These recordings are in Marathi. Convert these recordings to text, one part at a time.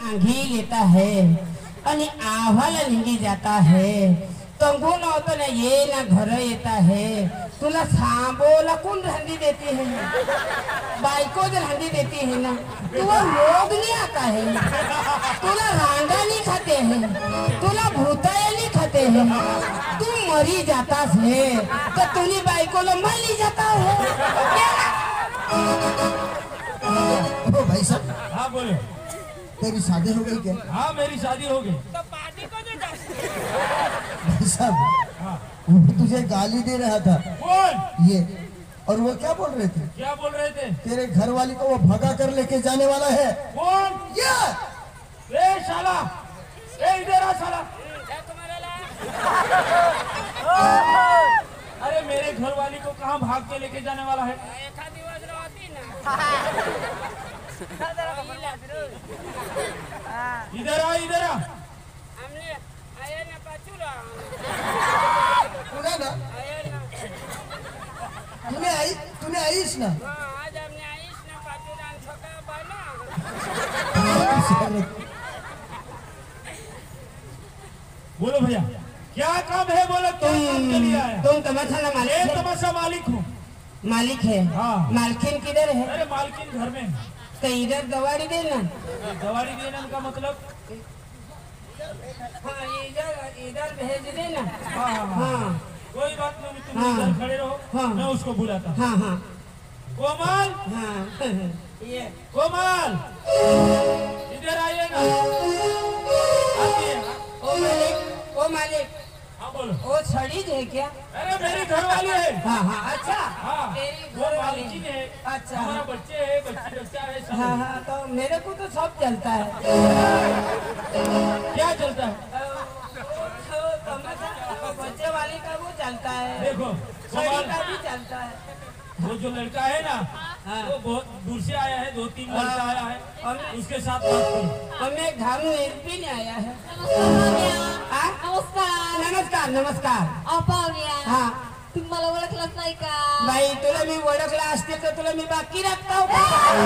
आंधी लेता है आणि आव्हाला निघी जाता है तंगू नव्हतं ना ये ना घर येता है तुला सांबोला कोण रांधी देते है बायको रांधी देती है ना तुला रोग नहीं आता है तुला रांडा नहीं खाते हैं तुला भूताया नहीं खाते हैं तू मरी जाता है तो तुनी बायकोला मरी जाता है। ओ भाई साहब। हाँ बोलो। तेरी शादी हो गई क्या? हाँ मेरी शादी हो गई। तो पार्टी को दे दो। भाई साहब हाँ। वो तुझे गाली दे रहा था। कौन? ये और वो क्या बोल रहे थे? क्या बोल रहे थे? तेरे घर वाली को वो भगा कर लेके जाने वाला है। कौन? ये ए साला, ए इधर आ साला। अरे मेरे घर वाली को कहाँ भाग के लेके जाने वाला है? इधर आ इधर आ। हमने आया ना पाचूरा। तूने ना तूने आईस ना। हाँ आज हमने आईस ना पाचूरा छोका बना। बोलो भैया क्या काम है बोलो क्या काम के लिए आया? तुम तमाशा ये मालिक तमाशा मालिक हूँ। मालिक है। हाँ। मालकिन किधर है? अरे मालकिन घर में। तो इधर दवाड़ी देना। दवाड़ी देने का मतलब? हाँ इधर इधर भेज देना। हाँ हाँ हाँ कोई बात नहीं तुम हाँ। इधर खड़े रहो। हाँ। मैं उसको बुलाता हूँ। हाँ हाँ कोमल हाँ ये कोमल इधर आइए ना। आइए। ओ मालिक हाँ बोलो। वो छड़ी है क्या? अरे मेरी घर वाली है। हाँ हाँ अच्छा हाँ तेरी वो घर वाली मालकिन है। अच्छा हमारा बच्चे है बच्चा है सब हाँ है। हाँ तो मेरे को तो सब चलता है। क्या चलता है? बच्चे वाली का वो चलता है देखो छड़ी कोमल का भी चलता है। वो जो लड़का है ना हाँ। वो बहुत दूर से आया है 2-3 लड़का आया है उसके साथ बात करो। हमें घर में भी नहीं आया है। हाँ? नमस्कार नमस्कार नमस्कार पाहुण्या हाँ तुम्ही मला ओळखलंच नाही का? बाई तुला मी ओळखला असते तर तुला मी बाकी राखता होता।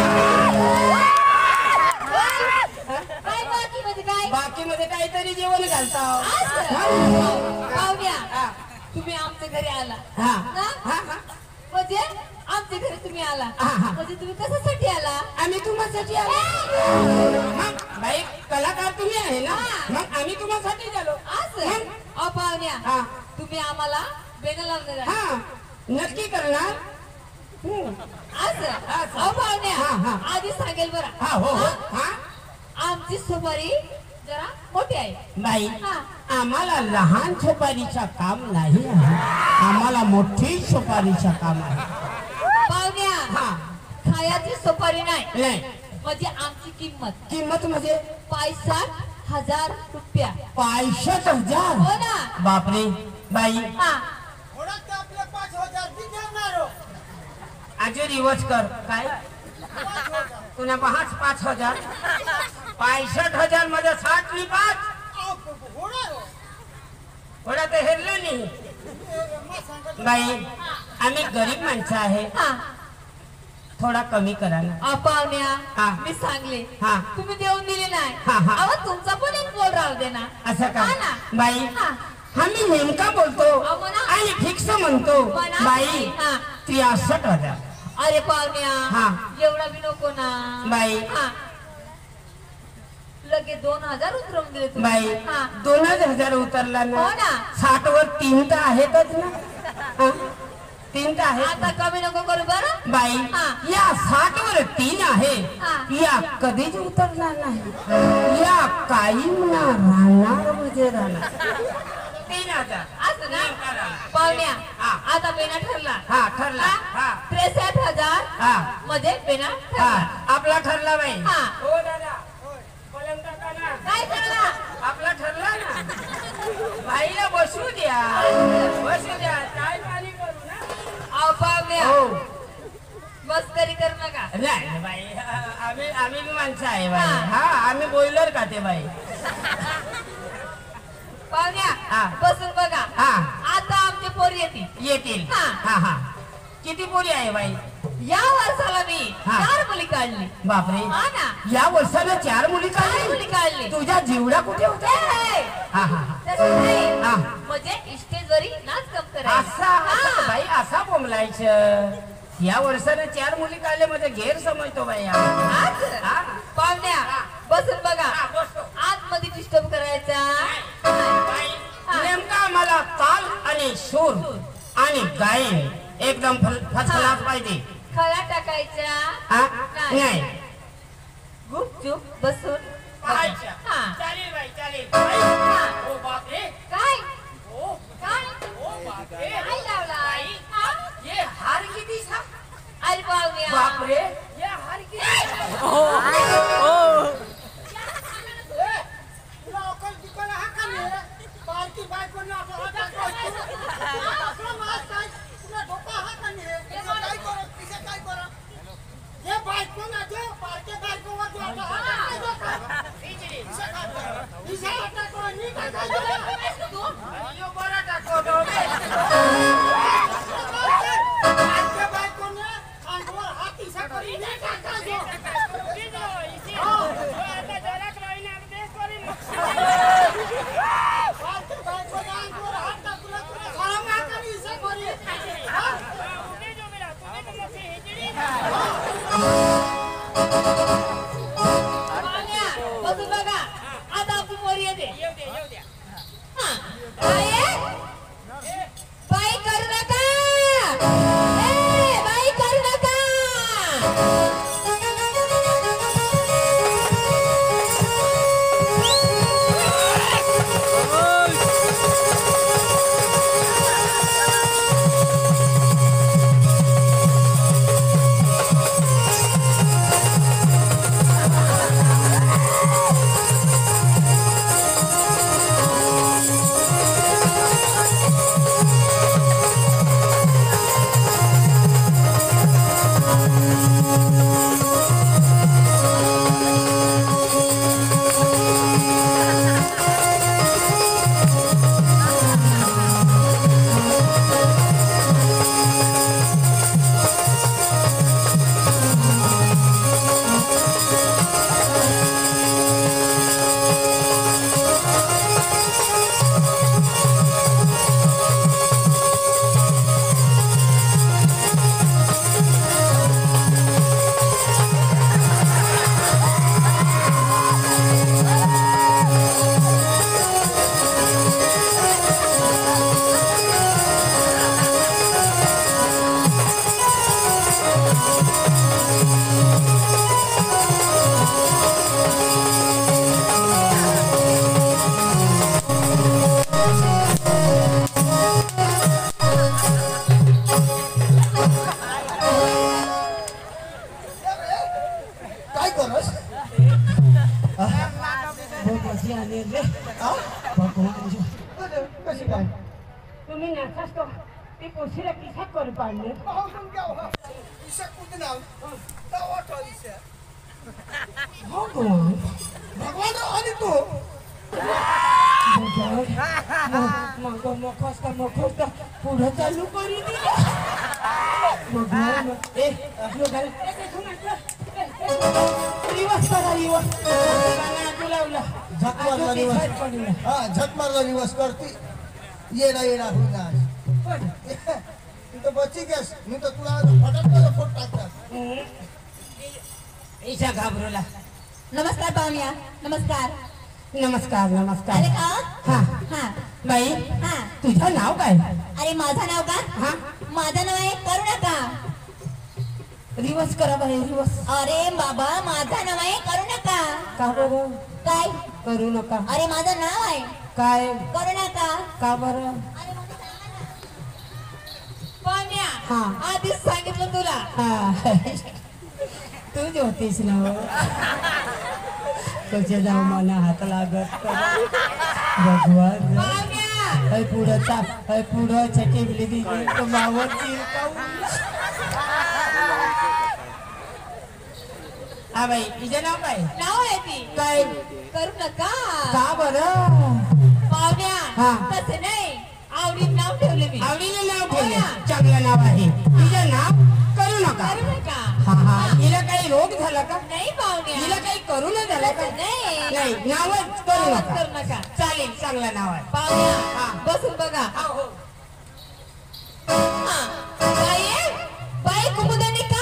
काय बाकी म्हणजे काय? बाकी मध्ये काहीतरी जेवण घालता हो. असं? हा? पाहुण्या हा. तुम्ही आमच्या घरी आला हा. ना? हा, हा. म्हणजे आमच्या घरी तुम्ही आला हा, हा. म्हणजे तुम्ही कशासाठी आला? आम्ही तुम्हासाठी आलो मग बाई कलाकार तुम्ही आहे ना मग आम्ही तुम्हासाठी आलो असं मग? पाहुण्या हा तुम्ही आम्हाला बेन लावणार आहे. हा नक्की करणार असं असं. पाहुण्या हा, हा. आधी सांगेल बरं हा हो हो हा आमची सुपारी जरा मोठी आहे. बाई हा. आम्हाला लहान सुपारीचं काम नाही आहे आम्हाला मोठी सुपारीचं काम आहे। पाहुण्या हा खायाची सुपारी नाही नाही म्हणजे आमची किंमत किंमत म्हणजे 65,000 रुपया. 65,000 हो ना? बापरे बाई हा आजी रिवर्स कर काय तुला 5,000 65,000 मध्ये 60 नी 5 थोडा तर हेरलं नाही बाई आम्ही गरीब माणसं आहे हा थोडा कमी करा ना पाहुण्या हा. मी सांगले हा. तुम्ही देऊन दिले नाही हा, हा. अहो तुमचा पण एक बोल राहू दे ना. असं का हा ना. बाई हा. आम्ही नेमका बोलतो अहो, म्हणा. आणि फिक्स म्हणतो म्हणा. बाई हा. 63,000 अरे पाहुण्या हा. एवढा बी नको ना बाई. हा. लगे 2,000 उतरवून दिले तुम्ही. बाई हा. 2,000 उतरला ना हो ना. 60 वर 3 तर आहेतच ना हा? 3 तर आहेत आता कमी नको करू बरं. बाई हा. या 60 वर 3 आहे हा. या कधीच उतरणार नाही या कायम ना राहणार म्हणजे राहणार 3,000 असं ना पाहुण्या हा. आता बेना ठरला. हा ठरला हा 63,000 हा मध्ये बेना हा ठरला. आपला ठरला बाई हा. हो दादा पलंग टाका ना काय ठरला? आपला ठरला ना बाईला बसू द्या चाय पाणी करू ना अहो पाहुण्या हो मस्करी करू नका. नाही बाई आम्ही बी माणसं आहे बाई हा. हा आम्ही बॉयलर खाते बाई पाहुण्या हा. बसून बघा. हा. आता आमचे पोर येतील. येतील हा. हा हा किती पोरी आहे बाई या वर्षाला मी हा. 4 मुली काढली. बापरे हा ना या वर्षाला 4 मुली 4 काढली मुली तुझा जीवडा कुठे होता? ए, हा हा हा. तसं नाही. हा. म्हणजे स्टेजवरी नाच कम करायचा. असा असा बाई असा बोंबलायचं. या वर्षाने 4 मुली काढले म्हणजे गैर समजतो बाई हा. आज हा. पाहुण्या बसून बघा. हा, बसतो. आतमध्ये डिस्टर्ब करायचा. बाई, नेमका आम्हाला ताल आणि सूर आणि गायन एकदम फर्स्ट क्लास पाहिजे. खळा टाकायचा. हा? नाही. नाही. गुपचूप बसून पाहायचं. हा. चालेल बाई चालेल. हा. ओ बापरे. काय ओ काय बापरे. काय लावला? बाई, हा? ये हार किती सा? अरे पाहुण्या. बापरे. ये हार किती? यो बरा टाकतो बे. पाहुण्या बसून बघा. आता आपली पोरी येते. हा. काय आहे? बाई करू नका. ए, बाई करू नका. काय करस? कशी आली रे? हा? भगवान. कशी काय? तुम्ही नाचाच तो ती पोशीला किसा करू पाडले. भगवान. भगवान आणि तू मग मखस्त पुढं चालू करी दिलं. भगवान. ए लोकांना रिवर्स करा रिवर्स. लावला झक मारला रिवर्स. हा झक मारला रिवर्स करती. येडा येडा होईन आज. तू तर बची गॅस. मी तर तुला फटाफट फोट टाकतात. ईशा घाबरूला. नमस्कार पाहुण्या. नमस्कार. नमस्कार नमस्कार. आले का? हा हा. बाई हा. तुझं नाव काय? अरे माझं नाव का? हा माझं नाव आहे करू नका. रिवर्स करा बाई रिवर्स. अरे बाबा माझं नाव आहे करू नका. का बरं काय? करू नका? अरे माझं नाव आहे काय करू नका. का बरं? पाहुण्या. हा. आधीच सांगितलं तुला. हा तूच होतीस ना हो. तुझे जाऊ मला हात लागत भगवान. पाहुण्या. पुढं चाप पुढं चटिवली दिली तो मावळ हा बाई तिचे नाव काय? नाव आहे ती काय? करू नका. का बरं? पाहुण्या. हा. तसं नाही आवडीन नाव ठेवले मी. आवडीने नाव हो ठेवले. ना. चांगलं नाव आहे. तिचं नाव करू नका. करू नका. हा हा तिला काही रोग झाला का नाही पाहुण्या तिला काही करू न झाला का नाही नाही नावच करू नावच नका करू नका. चालेल चांगलं नाव आहे पाहुण्या हा. बसून बघा हा, हो. हा. बाई बाई कुमुदनी का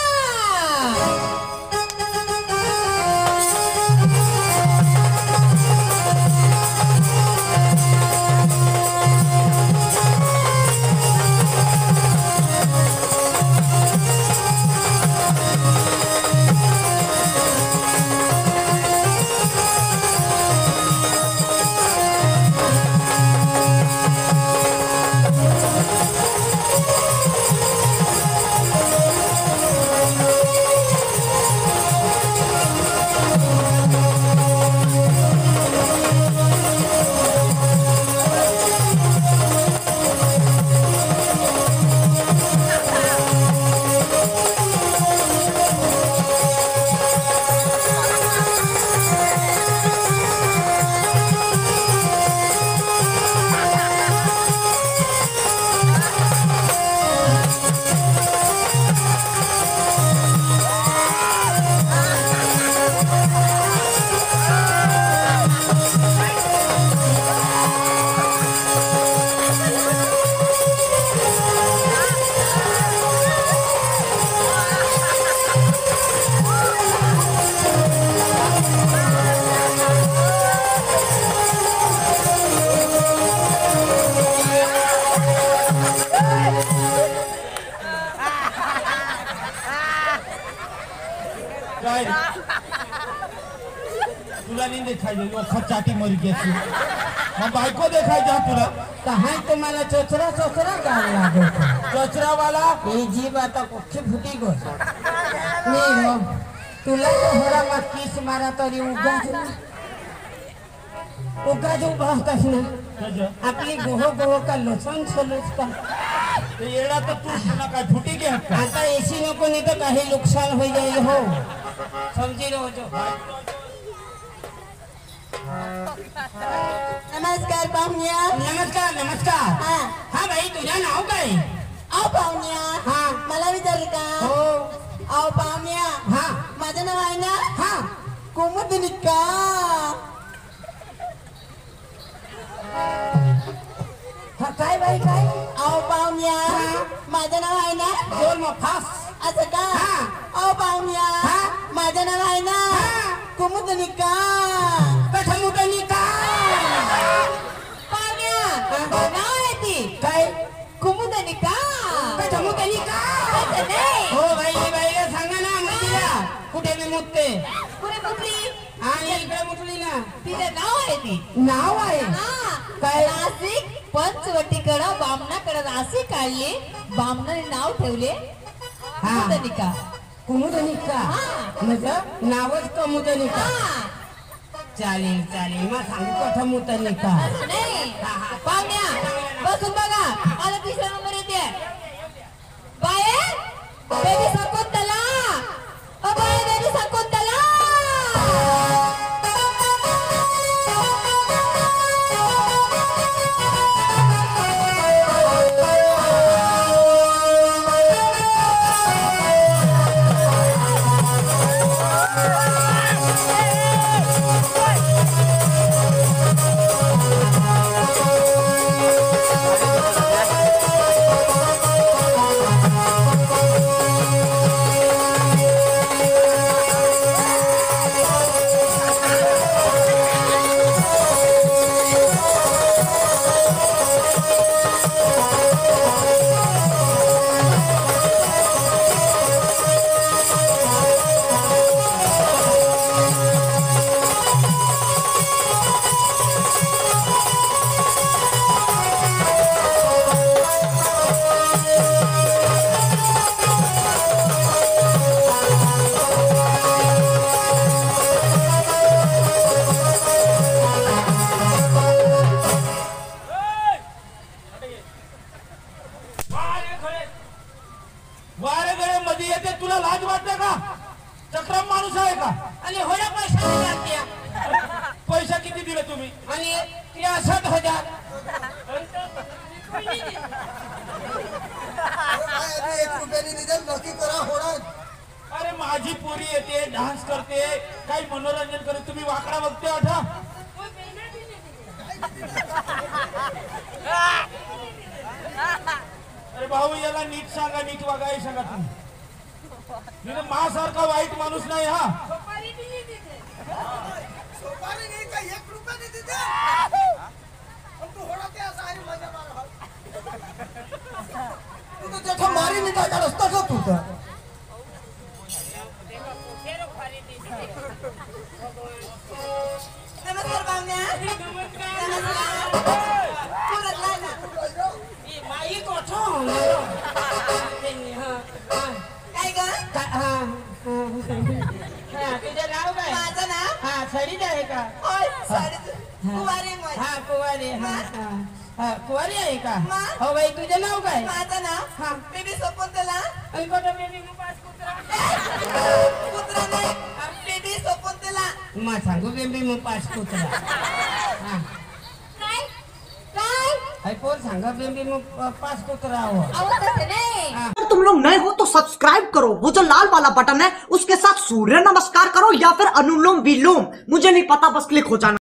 काय तुला नहीं दिखाई वखत चाटी मरी गई मग बायको देखायच्या तुला कहा तुम्हाला चोचरा चोचरा गाल लागत कचरा वाला ही जीभ आता कुठे फुटी गो नाही हो तुला थोडा मग किस मारा तरी उगाच उभा होतास ना कसं? आपली गोह गोह का लोचन सोलूच का ते येडा तर तू पुन्हा काय फुटी घे का आता एसी नको नाही तर काही नुकसान हो जाईल हो समजी लो जो नमस्कार पाहुण्या नमस्कार नमस्कार हा हा भाई तुझं नाव काय आओ पाहुण्या हा. मला विचारलं का हो आओ पाहुण्या हा माझं नाव आहे ना हा कुमुदनी का हा काय बाई काय आओ पाहुण्या हा. माझं नाव आहे ना बोल मग फास असं का हा. आओ पाहुण्या हा. माझं नाव आहे ना हा. कुमुदनी का कठमुटणी का पाहुण्या नाव आहे ती काय कुमुदनी का कठमुटणी का असं नाही हो बाई बाईला सांगा ना मुलीला कुठे मी मुतते कुठे कुठली आणि इकडे मुतली ना तिचं नाव आहे ती नाव आहे हा काय? नाशिक पंचवटीकडं बामणाकडं राशी काढली बामणाने नाव ठेवले कुमुदनिका कुमुदनी का हा. म्हणजे नावच कमुदनी का हा चालेल चालेल मग सांगू कठमुटणी का असं नाही पाहुण्या बसून बघा मला तिसरा नंबर येते बाये बेबी शकुंतला ओ बाये बेबी शकुंतला आणि 63,000 काय आता 1 रुपयाने निदान नक्की करा होणार. अरे माझी पोरी येते डान्स करते काही मनोरंजन करते तुम्ही वाकडा बघते आठा अरे भाऊ याला नीट सांगा नीट वागाय सांगा तुम्ही नाही माझ्यासारखा वाईट माणूस नाही हा सोपारी नाही का 1 रुपया देते ते पण तू होडते असं आहे मजा मार तू तर जेठा मारी नाही का रस्ता का तू तर नमस्कार पाहुण्या परत लायना माई कोठो काय ग तुझं नाव काय माझं नाव हा सडीत आहे का ओय साडी कुवारी मग हा कुवारी कुवारी आहे का मा? हो बाई तुझं नाव काय माझं नाव हा. बेबी शकुंतला आणि कुठं बेबी मुपास कुत्रा कुत्रा नाही बेबी शकुंतला मा सांगू बेबी मुपास कुत्रा हा काय काय आई पोर सांगा बेबी मुपास कुत्रा हो आवडत असे नाही अगर तुम लोग नए हो तो सब्सक्राइब करो, वो जो लाल वाला बटन है उसके साथ सूर्य नमस्कार करो या फिर अनुलोम विलोम, मुझे नहीं पता, बस क्लिक हो जाना।